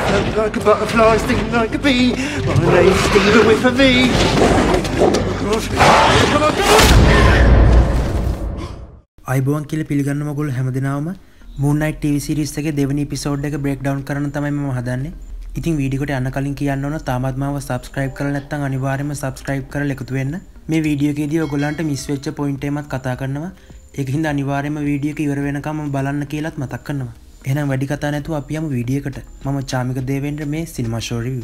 Like a butterfly, sting like a bee. My name's Stephen with a V. Come on. අයිබෝන් කියලා පිළිගන්න මගොල්ලෝ හැමදෙනාම Moonknight TV series එකේ දෙවෙනි episode එක break down කරන්න තමයි මම හදන්නේ. ඉතින් වීඩියෝ එකට යන්න කලින් කියන්න ඕන තාමත් මාව subscribe කරලා නැත්නම් අනිවාර්යයෙන්ම subscribe කරලා එකතු වෙන්න. මේ වීඩියෝ එකේදී ඔයගොල්ලන්ට miss වෙච්ච point එකමත් කතා කරනවා. ඒකින්ද අනිවාර්යයෙන්ම වීඩියෝ එක ඉවර වෙනකම් බලන්න කියලාත් මතක් කරනවා. එහෙනම් වැඩි කතා නැතුව අපි යමු වීඩියෝ එකට. මම චාමික දේවේන්ද්‍ර මේ cinema show review.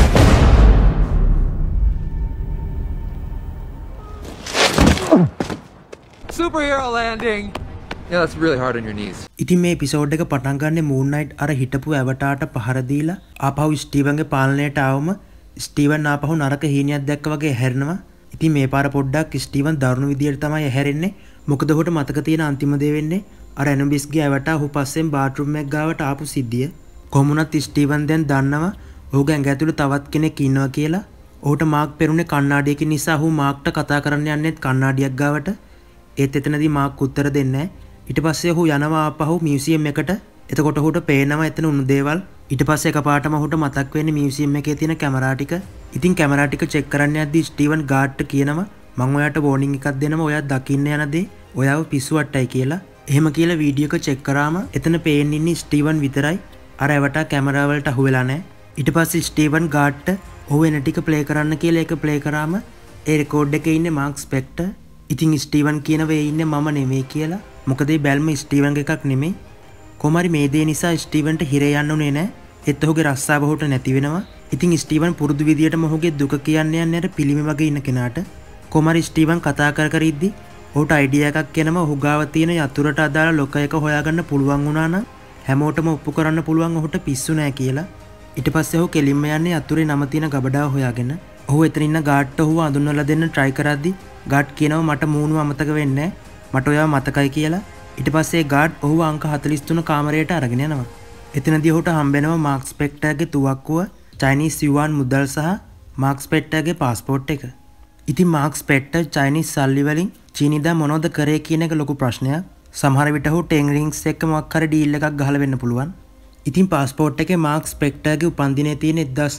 Superhero landing. Yeah, that's really hard on your knees. ඉතින් මේ එපිසෝඩ් එක පටන් ගන්නේ Moonknight අර හිටපු ඇවටාට පහර දීලා ආපහු ස්ටීවන්ගේ පාලනයට ආවම ස්ටීවන් ආපහු නරක හීනියක් දැක්ක වගේ හැරෙනවා. ඉතින් මේ පාර පොඩ්ඩක් ස්ටීවන් දරුණු විදියට තමයි හැරෙන්නේ. මොකද ඔහුට මතක තියෙන අන්තිම දේ වෙන්නේ අර ඇනොබිස්ගේ ඇවටා ඔහු පස්සෙන් බාත්රූම් එක ගාවට ආපු සිද්ධිය. කොහොමුණත් ස්ටීවන් දැන් දන්නවා ඔහුගේ ඇඟ ඇතුළේ තවත් කෙනෙක් ඉන්නවා කියලා. ඔහුට මාක් පෙරුනේ කණ්ණාඩියකින් නිසා ඔහු මාක්ට කතා කරන්න යන්නේත් කණ්ණාඩියක් ගාවට. ඒත් එතනදී මාක් උත්තර දෙන්නේ නැහැ. ඊට පස්සේ ඔහු යනවා ආපහු මියුසියම් එකට. එතකොට ඔහුට පේනවා එතන උණු දේවල්. ඊට පස්සේ එකපාරටම ඔහුට මතක් වෙන්නේ මියුසියම් එකේ තියෙන කැමරා ටික. ඉතින් කැමරා ටික චෙක් කරන්න යද්දී ස්ටීවන් ගාඩ්ට කියනවා මම ඔයාට වෝනින් එකක් දෙනවා ඔයා දකින්න යන දේ ඔයාව පිස්සුවට්ටයි කියලා. එහෙම කියලා වීඩියෝ එක චෙක් කරාම එතන පේන්නේ ඉන්නේ ස්ටීවන් විතරයි. අර ඇවටා කැමරා වලට අහු වෙලා නැහැ. ඊට පස්සේ ස්ටීවන් ගාඩ්ට ඔහු එන ටික ප්ලේ කරන්න කියලා ඒක ප්ලේ කරාම ඒ රෙකෝඩ් එකේ ඉන්නේ මාක් ස්පෙක්ටර්. ඉතින් ස්ටීවන් කියන වේ ඉන්නේ මම නෙමෙයි කියලා. මොකද මේ බැල්ම ස්ටීවන්ගේ එකක් නෙමෙයි. කොහමරි මේ දේ නිසා ස්ටීවන්ට හිරේ යන්න උනේ නැහැ. ඒත් ඔහුගේ රස්සාව ඔහුට නැති වෙනවා. ඉතින් ස්ටීවන් පුරුදු විදියටම ඔහුගේ දුක කියන්න යන්නේ අර පිළිමි වගේ ඉන්න කෙනාට. කොහමරි ස්ටීවන් කතා කර ඉද්දි ඔහුට අයිඩියා එකක් එනවා ඔහු ගාව තියෙන යතුරට අදාළ ලොක එක හොයාගන්න පුළුවන් වුණා නම් හැමෝටම ඔප්පු කරන්න පුළුවන් ඔහුට පිස්සු නැහැ කියලා. ඊට පස්සේ ඔහු කෙලින්ම යන්නේ යතුරේ නම තියෙන ගබඩාව හොයාගෙන. ඔහු එතන ඉන්න ගාඩ්ට ඔහුව අඳුන්වලා දෙන්න try කරද්දි ගාඩ් කියනවා මට මූණුව අමතක වෙන්නේ නැහැ. මට ඔයාව මතකයි කියලා. ඊට පස්සේ ගාඩ් ඔහුව අංක 43 කාමරයට අරගෙන යනවා. එතනදී ඔහුට හම්බෙනවා මාක් ස්පෙක්ටර්ගේ තුවක්කුව, චයිනීස් යුවාන් මුදල් සහ මාක් ස්පෙක්ටර්ගේ પાස්පෝර්ට් එක. ඉතින් මාක් ස්පෙක්ටර් චයිනීස් සල්ලි වලින් චීනිදා මොනවද කරේ කියන එක ලොකු ප්‍රශ්නයක්. සමහර විට ඔහු ටෙන් රින්ග්ස් එක්ක මොකක් හරි ඩීල් එකක් ගහලා වෙන්න පුළුවන්. ඉතින් પાස්පෝර්ට් එකේ මාක් ස්පෙක්ටර්ගේ උපන්දිනේ තියෙන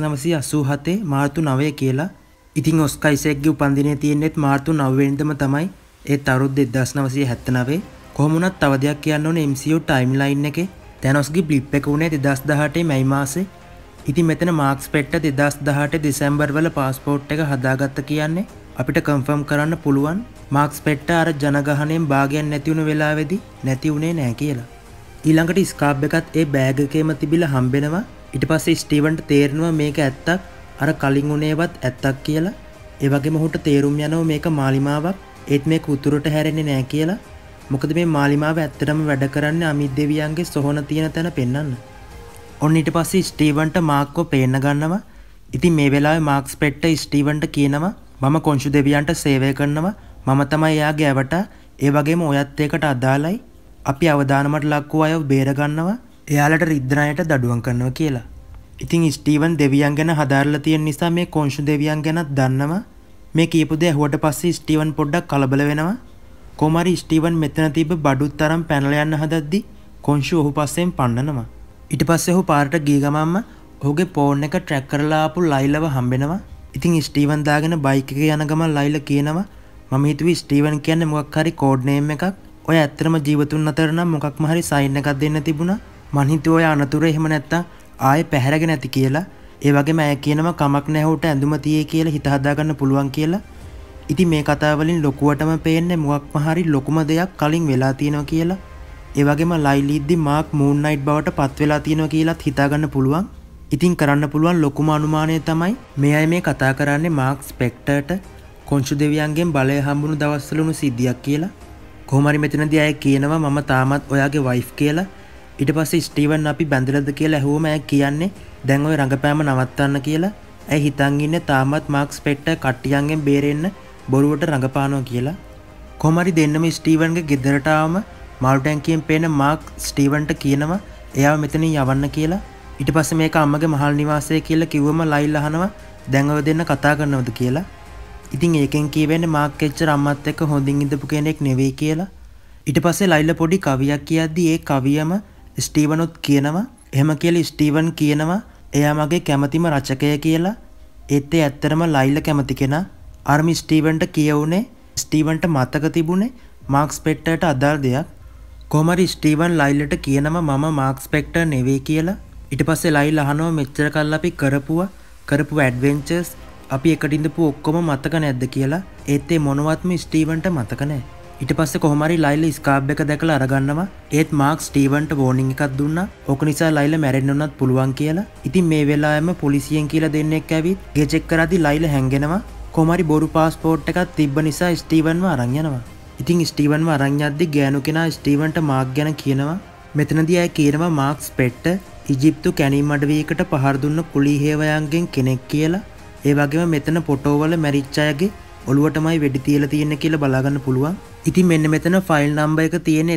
1987 මාර්තු 9 කියලා. ඉතින් ඔස්කා ඉසෙක්ගේ උපන්දිනේ තියෙන්නේත් මාර්තු 9 වෙනිදාම තමයි. ඒත් අවුරුදු 1979. කොහොම වුණත් තව දෙයක් කියන්න ඕනේ MCU ටයිම්ලයින් එකේ තැනොස්ගේ බ්ලිප් එක උනේ 2018 මැයි මාසේ. ඉතින් මෙතන මාක් ස්පෙක්ටර් 2018 දෙසැම්බර් වල પાස්පෝර්ට් එක හදාගත්ත කියන්නේ අපිට කන්ෆර්ම් කරන්න පුළුවන් මාක් ස්පෙක්ටර් අර ජනගහණයෙන් භාගයක් නැති වුණ වෙලාවේදී නැති උනේ නැහැ කියලා. ඊළඟට ස්කාබ් එකත් ඒ බෑග් එකේම තිබිලා හම්බෙනවා. ඊට පස්සේ ස්ටීවන්ට තේරෙනවා මේක ඇත්තක් අර කලින් උනේවත් ඇත්තක් කියලා. ඒ වගේම ඔහුට තේරුම් යනවා මේක මාලිමාවක්. ඒත් මේක උතුරට හැරෙන්නේ නැහැ කියලා. මොකද මේ මාලිමාව ඇත්තටම වැඩ කරන්නේ අමිත් දෙවියන්ගේ සොහන තියෙන තැන පෙන්වන්න. ඔන්න ඊට පස්සේ ස්ටීවන්ට මාක්ව පේන්න ගන්නවා. ඉතින් මේ වෙලාවේ මාක් ස්පෙක්ටර් ස්ටීවන්ට කියනවා මම කොන්ෂු දෙවියන්ට සේවය කරනවා. මම තමයි එයාගේ ඇවටා. ඒ වගේම ඔයත් ඒකට අදාළයි. අපි අවදානමට ලක් වූ අයව බේර ගන්නවා. එයාලට රිද්දනයට දඩුවම් කරනවා කියලා. ඉතින් ස්ටීවන් දෙවියන් ගැන හදාarලා තියෙන නිසා මේ කොන්ෂු දෙවියන් ගැනත් දන්නවා. මේ කියපු දේ ඇහුවට පස්සේ ස්ටීවන් පොඩ්ඩක් කලබල වෙනවා. කොමාරි ස්ටීවන් මෙතන තිබ්බ බඩුත් තරම් පැනලා යන්න හදද්දි කොන්ෂු ඔහු පස්සෙන් පන්නනවා. ඊට පස්සේ ඔහු පාරට ගිය ගමන්ම ඔහුගේ ෆෝන් එක ට්‍රැක් කරලා ආපු ලයිලව හම්බෙනවා. ඉතින් ස්ටීවන් දාගෙන බයික් එකේ යන ගමන් ලයිල කියනවා මම හිතුවේ ස්ටීවන් කියන්නේ මොකක් හරි කෝඩ් නේම් එකක්. ඔය ඇත්තටම ජීවතුන් අතර නම් මොකක්ම හරි සයින් එකක් දෙන්න තිබුණා. මං හිතුවේ ඔය අනතුරු එහෙම නැත්තම් ආයේ පැහැරගෙන නැති කියලා. ඒ වගේම අය කියනවා කමක් නැහැ උට ඇඳුම තියේ කියලා හිත හදාගන්න පුළුවන් කියලා. ඉතින් මේ කතාව වලින් ලොකුවටම පේන්නේ මොකක්ම හරි ලොකුම දෙයක් කලින් වෙලා තියෙනවා කියලා. ඒ වගේම ලයිලිද්දි මාක් Moonknight බවට පත් වෙලා තියෙනවා කියලාත් හිතාගන්න පුළුවන්. ඉතින් කරන්න පුළුවන් ලොකුම අනුමානය තමයි මේ අය මේ කතා කරන්නේ මාක් ස්පෙක්ටර්ට කොන්ෂු දෙවියන්ගෙන් බලය හම්බුණු දවස්වල වුණු සිද්ධියක් කියලා. කොහොම හරි මෙතනදී අය කියනවා මම තාමත් ඔයාගේ වයිෆ් කියලා. ඊට පස්සේ ස්ටීවන් අපි බැඳලාද කියලා ඇහුවම අය කියන්නේ දැන් ඔය රංගපෑම නවත්තන්න කියලා. ඇයි හිතන් ඉන්නේ තාමත් මාක් ස්පෙක්ටර් කට්ටියන්ගෙන් බේරෙන්න බොරුවට රඟපානවා කියලා. කොහොම හරි දෙන්නම ස්ටීවන්ගේ ගෙදරට ආවම මාළු ටැංකියෙන් පේන මාක් ස්ටීවන්ට කියනවා එයාව මෙතනින් යවන්න කියලා. ඊට පස්සේ මේක අම්මගේ මහල් නිවාසය කියලා කිව්වම ලයිල් අහනවා දැන් ඔය දෙන්න කතා කරනවද කියලා. ඉතින් ඒකෙන් කියවෙන්නේ මාක් එච්චර අම්මත් එක්ක හොඳින් ඉඳපු කෙනෙක් නෙවෙයි කියලා. ඊට පස්සේ ලයිල පොඩි කවියක් කියද්දි ඒ කවියම ස්ටීවනුත් කියනවා එහෙම කියලා ස්ටීවන් කියනවා එයා මගේ කැමතිම රචකය කියලා. ඒත් ඒ ඇත්තටම ලයිලා කැමති කෙනා. අර්මි ස්ටීවන්ට කියවුනේ ස්ටීවන්ට මතක තිබුණේ මාක් ස්පෙක්ටර්ට අදාළ දෙයක්. කොහොම හරි ස්ටීවන් ලයිලට කියනවා මම මාක් ස්පෙක්ටර් නෙවෙයි කියලා. ඊට පස්සේ ලයිලා අහනවා මෙච්චර කල් අපි කරපු ඇඩ්වෙන්චර්ස් අපි එකට ඉඳපු ඔක්කොම මතක නැද්ද කියලා. ඒත් ඒ මොනවත්ම ස්ටීවන්ට මතක නැහැ. ඊට පස්සේ කොහොම හරි ලයිලා ස්කාර්බ් එක දැකලා අරගන්නවා. ඒත් මාක් ස්ටීවන්ට වෝනින් එකක් දුන්නා. ඕක නිසා ලයිලා මැරෙන්න උනත් පුළුවන් කියලා. ඉතින් මේ වෙලාවෙම පොලිසියෙන් කියලා දෙන්නෙක් ඇවිත් ගේ චෙක් කරද්දි ලයිලා හැංගෙනවා. කොහොම හරි බොරු පාස්පෝර්ට් එකක් තිබ්බ නිසා ස්ටීවන්ව අරන් යනවා. ඉතින් ස්ටීවන්ව අරන් යද්දි ගෑනු කෙනා ස්ටීවන්ට මාක් ගැන කියනවා. මෙතනදී අය කියනවා මාක් ස්පෙක්ටර් ඉජිප්තු කැනීම් අඩවියකට පහර දුන්න කුලී හේවයන්ගෙන් කෙනෙක් කියලා. ඒ වගේම මෙතන ෆොටෝවල මැරිච්ච අයගේ ඔළුවටමයි වෙඩි තියලා තියෙන්නේ කියලා බලාගන්න පුළුවන්. ඉතින් මෙන්න මෙතන ෆයිල් නම්බර් එක තියෙන්නේ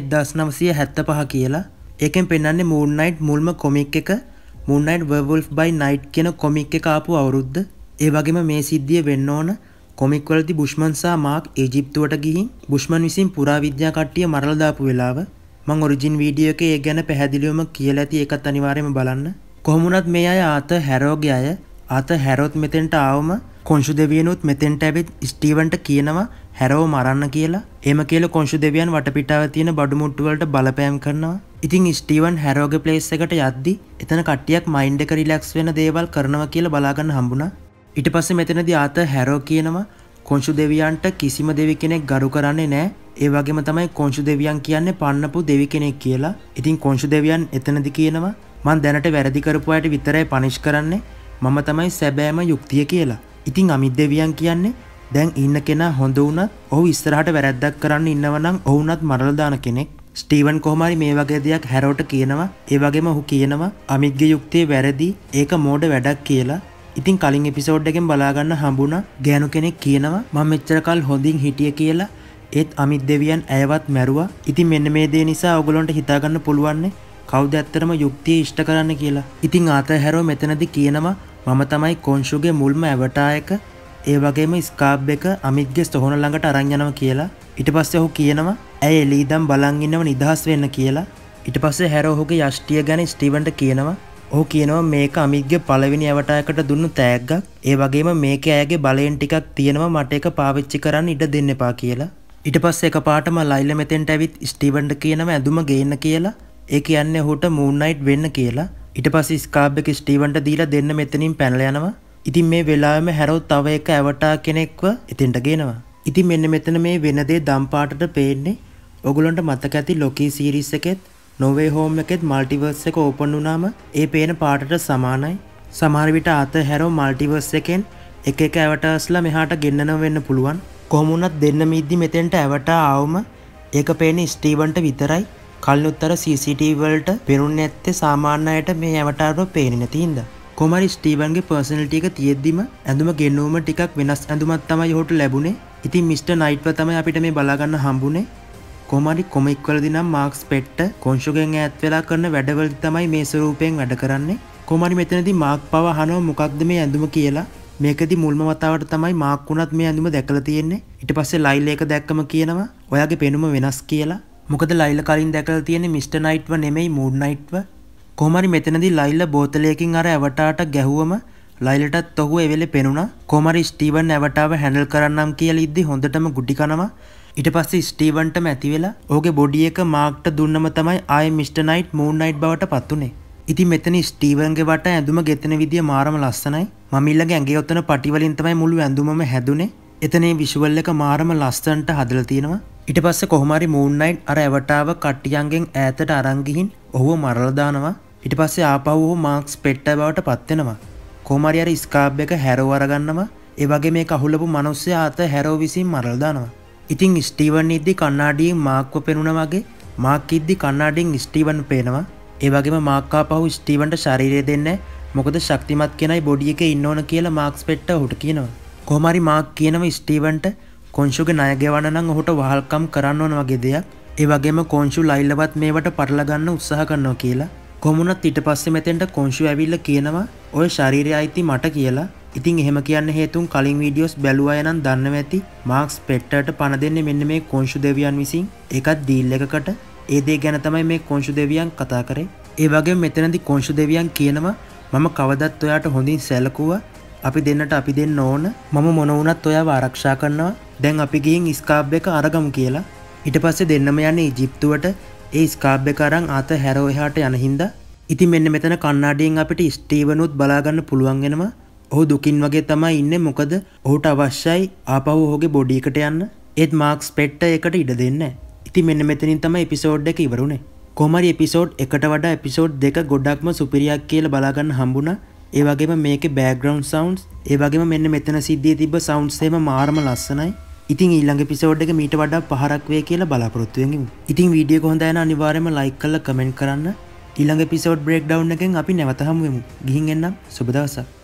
1975 කියලා. ඒකෙන් පෙන්නන්නේ Moonknight මුල්ම කොමික් එක Moonknight Werewolf by Night කියන කොමික් එක ආපු අවුරුද්ද. ඒ වගේම මේ සිද්ධිය වෙන්න ඕන කොමික් වලදී බුෂ්මන් සහ මාක් ඊජිප්තුවට ගිහින් බුෂ්මන් විසින් පුරාවිද්‍යා කට්ටිය මරලා දාපු වෙලාව. මම ඔරිජින් වීඩියෝ එකේ ඒ ගැන පැහැදිලිවම කියලා ඇති. ඒකත් අනිවාර්යයෙන්ම බලන්න. කොහොම වුණත් මේ අය ආතර් හැරෝගේ අය. ආතර් හැරෝත් මෙතෙන්ට ආවම කොන්ෂු දෙවියනුත් මෙතෙන්ට ඇවිත් ස්ටීවන්ට කියනවා හැරෝ මරන්න කියලා. එහෙම කියලා කොන්ෂු දෙවියන් වටපිටාව තියෙන බඩු මුට්ටු වලට බලපෑම් කරනවා. ඉතින් ස්ටීවන් හැරෝගේ ප්ලේස් එකට යද්දි එතන කට්ටියක් මයින්ඩ් එක රිලැක්ස් වෙන දේවල් කරනවා කියලා බලාගන්න හම්බුණා. ඊට පස්සේ මෙතනදී ආතර් හැරෝ කියනවා කොන්ෂු දෙවියන්ට කිසිම දෙවි කෙනෙක් ගරු කරන්නේ නැහැ. ඒ වගේම තමයි කොන්ෂු දෙවියන් කියන්නේ පන්නපු දෙවි කෙනෙක් කියලා. ඉතින් කොන්ෂු දෙවියන් එතනදී කියනවා මං දැනට වැරදි කරපු අයට විතරයි පනිෂ් කරන්නේ. මම තමයි සැබෑම යුක්තිය කියලා. ඉතින් අමිත් දෙවියන් කියන්නේ දැන් ඉන්න කෙනා හොඳ වුණත් ඔහු ඉස්සරහට වැරද්දක් කරන්න ඉන්නවනම් ඔහුනත් මරලා දාන කෙනෙක්. ස්ටීවන් කොහොම හරි මේ වගේ දෙයක් හැරෝට කියනවා. ඒ වගේම ඔහු කියනවා අමිත්ගේ යුක්තිය වැරදි. ඒක මෝඩ වැඩක් කියලා. ඉතින් කලින් එපිසෝඩ් එකෙන් බලා ගන්න හම්බුණා ගෑනු කෙනෙක් කියනවා මම මෙච්චර කල් හොඳින් හිටිය කියලා. ඒත් අමිත් දෙවියන් ඇයවත් මැරුවා. ඉතින් මෙන්න මේ දේ නිසා ඔයගොල්ලන්ට හිතා ගන්න පුළුවන් කවුද ඇත්තටම යුක්තිය ඉෂ්ට කරන්න කියලා. ඉතින් ආතර් හැරෝ මෙතනදී කියනවා මම තමයි කොන්ෂුගේ මුල්ම ඇවටා එක. ඒ වගේම ස්කාර්බ් එක අමිත්ගේ ස්ටෝන ළඟට අරන් යනවා කියලා. ඊට පස්සේ ඔහු කියනවා ඇය එළී ඉඳන් බලන් ඉන්නව නිදහස් වෙන්න කියලා. ඊට පස්සේ හැරෝ ඔහුගේ යෂ්ටිය ගැන ස්ටීවන්ට කියනවා. ඔහු කියනවා මේක අමිත්ගේ පළවෙනි ඇවටා එකට දුන්නු තෑග්ගක්. ඒ වගේම මේකේ ඇයගේ බලයෙන් ටිකක් තියෙනවා මට ඒක පාවිච්චි කරන්න ඉඩ දෙන්න එපා කියලා. ඊට පස්සේ එකපාරටම ලයිලා මෙතෙන්ට ඇවිත් ස්ටීවන්ට කියනවා ඇඳුම ගේන්න කියලා. ඒ කියන්නේ ඔහුට Moonknight වෙන්න කියලා. ඊට පස්සේ ස්කාර්බ් එක ස්ටීවන්ට දීලා දෙන්න මෙතනින් පැනලා යනවා. ඉතින් මේ වෙලාවෙම හැරෝ තව එක ඇවටා කෙනෙක්ව එතෙන්ට ගේනවා. ඉතින් මෙන්න මෙතන මේ වෙන දේ දම් පාටට පේන්නේ. ඔයගොල්ලන්ට මතක ඇති ලොකී සීරීස් එකෙත් නොවේ හෝම් එකෙත් මල්ටිවර්ස් එක ඕපන් වුණාම ඒ පේන පාටට සමානයි. සමහර විට ආතර් හැරෝ මල්ටිවර්ස් එකෙන් එක එක ඇවටර්ස්ලා මෙහාට ගෙන්නනව වෙන්න පුළුවන්. කොහොම වුණත් දෙන්න මිද්දි මෙතෙන්ට ඇවටා ආවම ඒක පේන්නේ ස්ටීවන්ට විතරයි. කලිනුත්තර CCTV වලට පෙනුන්නේ නැත්තේ සාමාන්‍ය අයට මේ ඇවටාරව පේන්නේ නැති හින්දා. කොහොම හරි ස්ටීවන්ගේ පර්සනැලිටි එක තියෙද්දිම ඇඳුම ගෙන්නුවම ටිකක් වෙනස් ඇඳුමක් තමයි ඔහුට ලැබුණේ. ඉතින් මිස්ටර් නයිට්ව තමයි අපිට මේ බලා ගන්න හම්බුනේ. කොහොම හරි කොමික් වලදී නම් මාක් ස්පෙක්ටර් කොන්ෂුගෙන් ඈත් වෙලා කරන වැඩවලදී තමයි මේ ස්වරූපයෙන් වැඩ කරන්නේ. කොහොම හරි මෙතනදී මාක් පව අහනවා මොකක්ද මේ ඇඳුම කියලා. මේකදී මුල්ම වතාවට තමයි මාක් උනත් මේ ඇඳුම දැකලා තියෙන්නේ. ඊට පස්සේ ලයිලා එක දැක්කම කියනවා ඔයාගේ පෙනුම වෙනස් කියලා. මොකද ලයිලා කලින් දැකලා තියෙන්නේ මිස්ටර් නයිට්ව නෙමෙයි Moonknightව. කොහොම හරි මෙතනදී ලයිලා බෝතලයකින් අර ඇවටාට ගැහුවම ලයිලටත් ඔහු ඒ වෙලේ පෙනුණා. කොහොම හරි ස්ටීවන් ඇවටාව හැන්ඩල් කරන්නම් කියලා ඉද්දි හොඳටම ගුටි කනවා. ඊට පස්සේ ස්ටීවන්ටම ඇති වෙලා ඔහුගේ බොඩි එක මාක්ට දුන්නම තමයි ආයේ මිස්ටර් නයිට් Moonknight බවට පත් උනේ. ඉතින් මෙතන ස්ටීවන්ගේ වට ඇඳුම ගෙතෙන විදිය මාරම ලස්සනයි. මම ඊළඟ ඇඟේ ඔතන පටි වලින් තමයි මුළු ඇඳුමම හැදුනේ. එතනේ විෂුවල් එක මාරම ලස්සනට හදලා තියෙනවා. ඊට පස්සේ කොහොම හරි Moonknight අර ඇවටාව කට්ටියන්ගෙන් ඈතට අරන් ගිහින් ඔහුව මරලා දානවා. ඊට පස්සේ ආපහු ඔහු මාක් ස්පෙක්ටර් බවට පත් වෙනවා. කොහොම හරි අර ස්කාර්බ් එක හැරෝ අරගන්නවා. ඒ වගේ මේක අහුලපු මිනිස්සයා ආත හැරෝ විසින් මරලා දානවා. ඉතින් ස්ටීවන් ඉද්දි කණ්ණාඩියෙන් මාක්ව පෙනුණා වගේ මාක් ඉද්දි කණ්ණාඩියෙන් ස්ටීවන් පේනවා. ඒ වගේම මාක් ආපහු ස්ටීවන්ට ශරීරය දෙන්නේ මොකද ශක්තිමත් කෙනයි බොඩි එකේ ඉන්න ඕන කියලා මාක් ස්පෙක්ටර් ඔහුට කියනවා. කොහොම හරි මාක් කියනවා ස්ටීවන්ට කොන්ෂුගේ ණය ගෙවන්න නම් ඔහුට වහල්කම් කරන්න ඕන වගේ දෙයක්. ඒ වගේම කොන්ෂු ලයිලවත් මේවට පටල ගන්න උත්සාහ කරනවා කියලා. කොහොමුණත් ඊට පස්සේ මෙතෙන්ට කොන්ෂු ඇවිල්ලා කියනවා ඔය ශරීරය අයිති මට කියලා. ඉතින් එහෙම කියන්න හේතුන් කලින් වීඩියෝස් බැලුවා අය නම් දන්නවා ඇති මාක් ස්පෙක්ටර්ට පණ දෙන්නේ මෙන්න මේ කොන්ෂු දෙවියන් විසින්. ඒකත් ඩීල් එකකට. ඒ දේ ගැන තමයි මේ කොන්ෂු දෙවියන් කතා කරේ. ඒ වගේම මෙතනදී කොන්ෂු දෙවියන් කියනවා මම කවදත් ඔයාට හොඳින් සැලකුවා. අපි දෙන්නට අපි දෙන්න ඕන. මම මොන වුණත් ඔයාව ආරක්ෂා කරනවා. දැන් අපි ගිහින් ස්කාබ් එක අරගමු කියලා. ඊට පස්සේ දෙන්නම යන්නේ ඊජිප්තුවට. ඒ ස්කාබ් එක අරන් ආත හැරෝ එහාට යන හින්දා. ඉතින් මෙන්න මෙතන කණ්ණාඩියෙන් අපිට ස්ටීවනුත් බලා ගන්න පුළුවන් වෙනවා. ඔහු දුකින් වගේ තමයි ඉන්නේ. මොකද ඔහුට අවශ්‍යයි ආපහු ඔහුගේ බොඩි එකට යන්න. ඒත් මාක්ස් පෙට්ට එකට ඉඩ දෙන්නේ නැහැ. ඉතින් මෙන්න මෙතනින් තමයි එපිසෝඩ් එක ඉවරුනේ. කොහොම හරි එපිසෝඩ් එකට වඩා එපිසෝඩ් දෙක ගොඩක්ම සුපිරියක් කියලා බලා ගන්න හම්බුණා. ඒ වගේම මේකේ බෑග්ග්‍රවුන්ඩ් සවුන්ඩ්ස්, ඒ වගේම මෙන්න මෙතන සිද්ධියේ තිබ්බ සවුන්ඩ්ස් එහෙම මාරම ලස්සනයි. ඉතින් ඊළඟ එපිසෝඩ් එක මීට වඩා පහරක් වේ කියලා බලාපොරොත්තු වෙමු. ඉතින් වීඩියෝ එක හොඳ නැත්නම් අනිවාර්යයෙන්ම ලයික් කරලා කමෙන්ට් කරන්න. ඊළඟ එපිසෝඩ් බ්‍රේක්ඩවුන් එකෙන් අපි නැවත හමු වෙමු. ගිහින් එන්නම්. සුබ දවසක්.